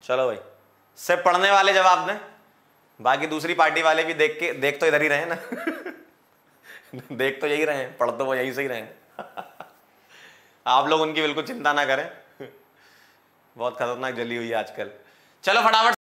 चलो भाई, सिर्फ पढ़ने वाले जवाब दें, बाकी दूसरी पार्टी वाले भी देख तो इधर ही रहे ना। देख तो यही रहे हैं, पढ़ तो वो यही से ही रहे हैं। आप लोग उनकी बिल्कुल चिंता ना करें, बहुत खतरनाक जली हुई है आजकल। चलो फटाफट